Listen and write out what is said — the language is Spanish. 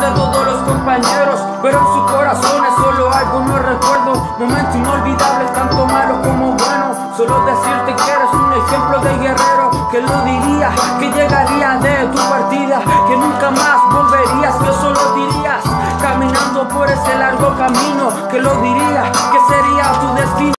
de todos los compañeros, pero en sus corazones solo algo no recuerdo. Momentos inolvidables, tanto malo como bueno. Solo decirte que eres un ejemplo de guerrero, que lo diría, que llegaría de tu partida, que nunca más volverías, que solo dirías caminando por ese largo camino, que lo diría, que sería tu destino.